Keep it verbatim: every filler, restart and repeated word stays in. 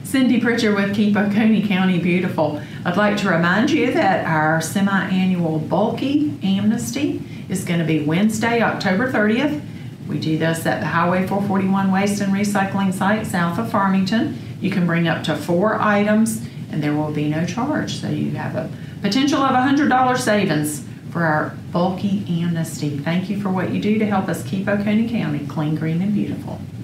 Cindy Pritchard with Keep Oconee County Beautiful. I'd like to remind you that our semi-annual bulky amnesty is going to be Wednesday, October thirtieth. We do this at the Highway four forty-one Waste and Recycling site south of Farmington. You can bring up to four items and there will be no charge. So you have a potential of one hundred dollars savings for our bulky amnesty. Thank you for what you do to help us keep Oconee County clean, green, and beautiful.